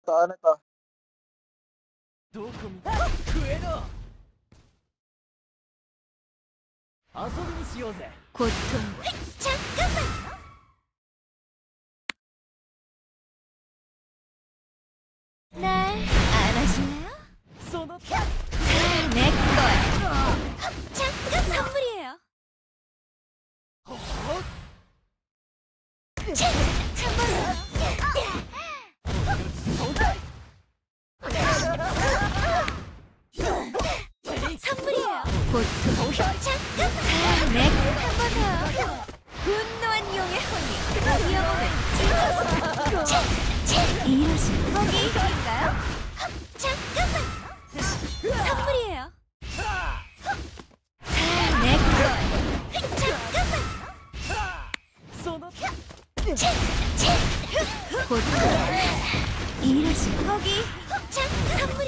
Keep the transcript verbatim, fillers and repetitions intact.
안 했다. どこ見た食えろ遊びにしようぜ 고통. 잠깐만. 날 안아줄래요? その 다 내 거야. 잠깐 선물이에요. 선물이에요. 고통. 잠깐. 내 거야. 분노한 용의 혼이 영혼을 찢어서. 이러시. 거기 인가요? 잠깐만. 선물이에요. 내 거야. 잠깐만. その 고통. 이러시. 거기. 잠깐. 선물.